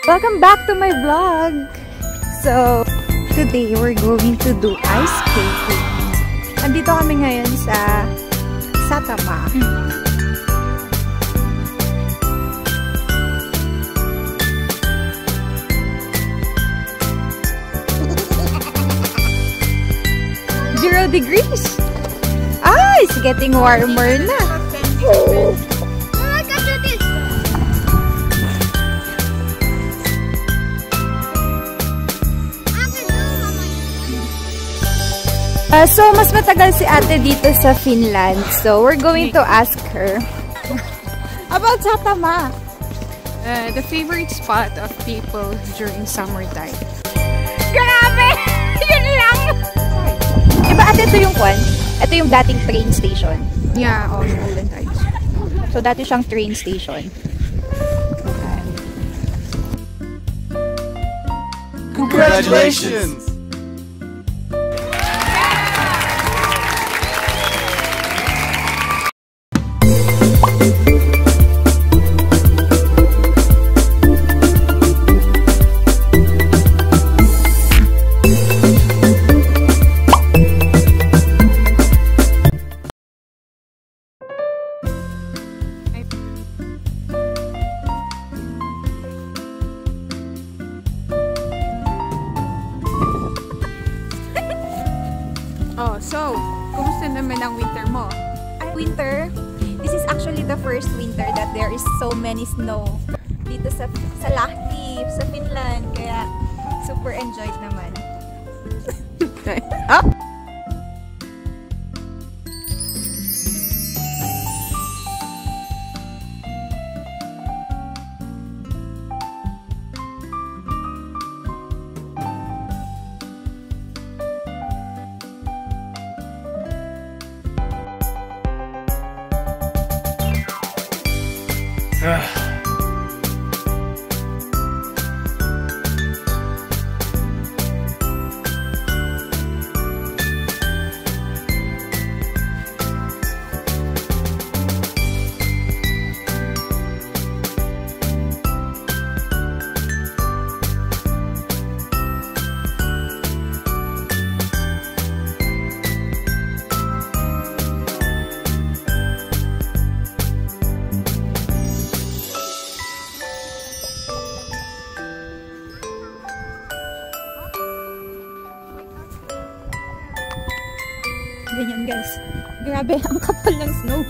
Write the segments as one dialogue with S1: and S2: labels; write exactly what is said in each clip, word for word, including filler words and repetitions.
S1: Welcome back to my vlog! So, today we're going to do ice skating. Andito kami ngayon sa Satama. Zero degrees! Ah, it's getting warmer na. Oh. Uh, so, mas matagal si ate dito sa Finland. So, we're going to ask her about Satama.
S2: Uh, the favorite spot of people during summertime.
S1: Grabe! Yun lang! Diba ate ito yung kwan? Ito yung dating train station.
S2: Yeah, all olden times.
S1: So, dati siyang train station.
S3: Congratulations!
S2: Oh, so, kumusta naman ang winter mo?
S1: Ay, winter? This is actually the first winter that there is so many snow dito sa, sa Lahti, sa Finland. Kaya, super enjoyed naman.
S2: Ah?
S1: Ganyan guys. Grabe, ang kapal ng snow.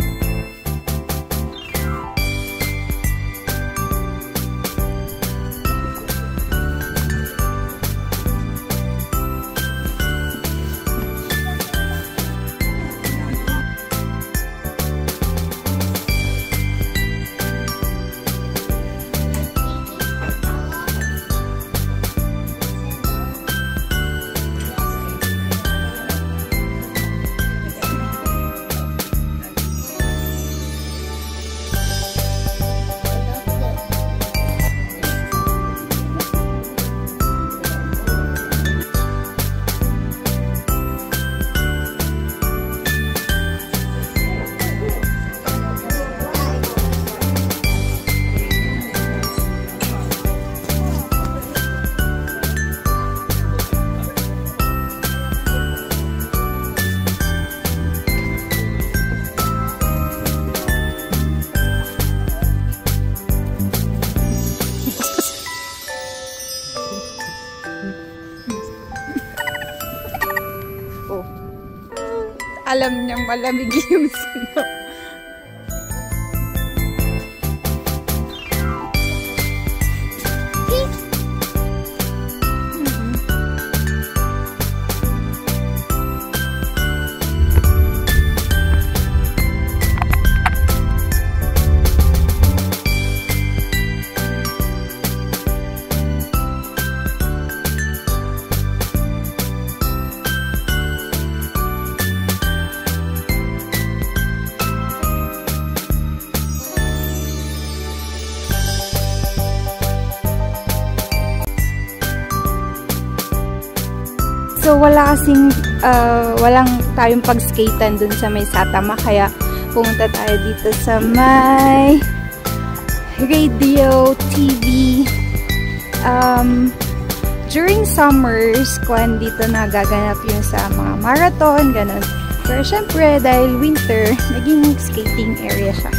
S1: Alam niyang malamig yung snow. So, wala kasing, uh, walang tayong pag-skatean dun sa may Satama. Kaya, pumunta tayo dito sa may radio, T V Um, during summers, kung dito nagaganap yun sa mga marathon, ganun. Pero syempre, dahil winter, naging skating area siya.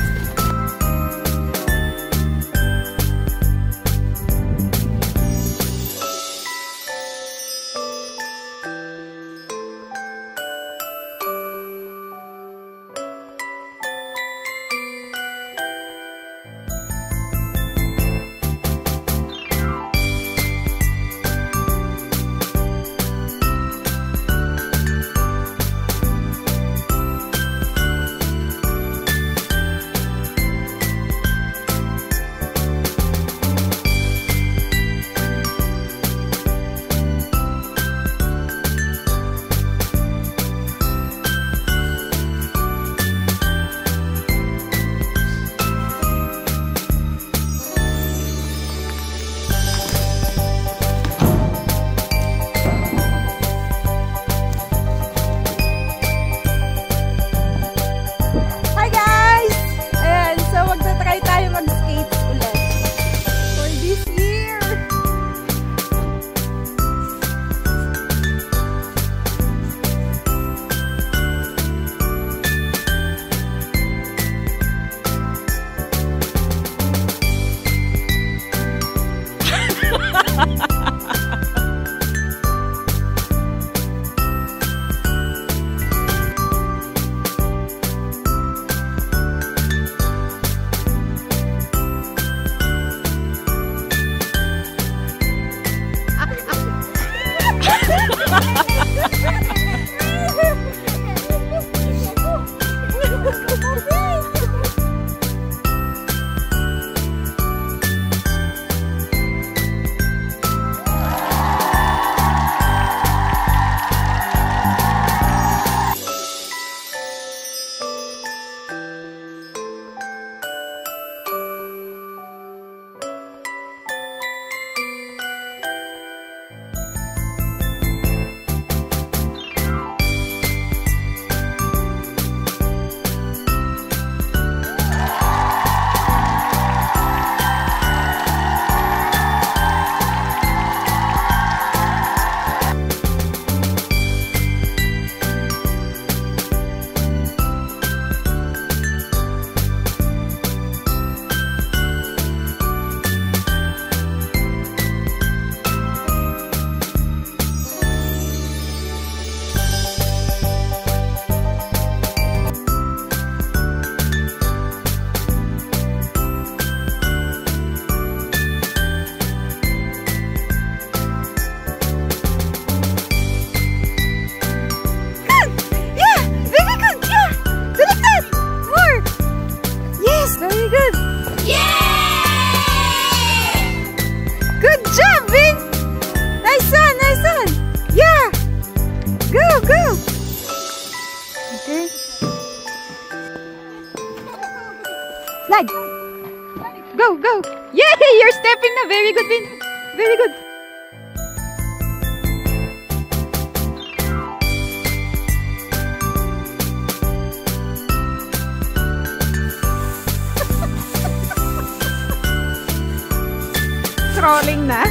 S1: Slide! Go, go! Yay! You're stepping na! Very good, Vin! Very good! Crawling na.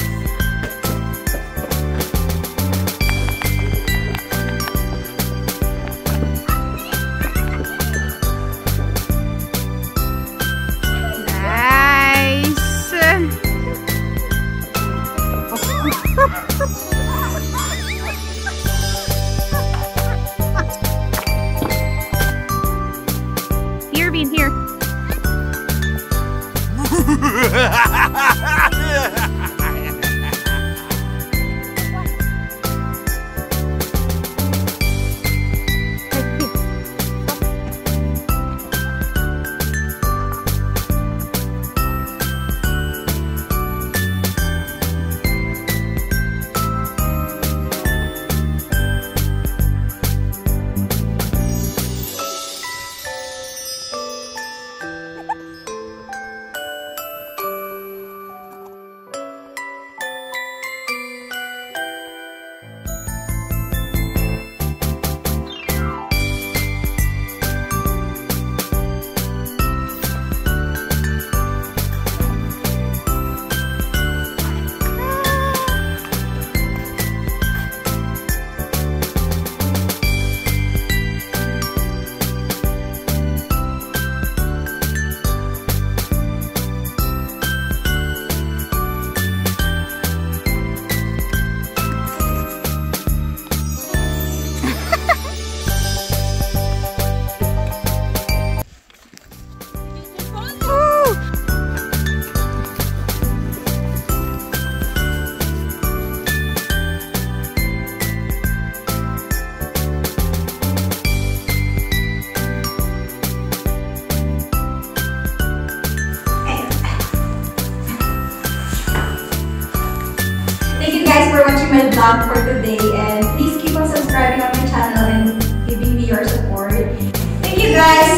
S1: Here, Bean, here. for watching my vlog for today, and please keep on subscribing on my channel and giving me your support. Thank you guys!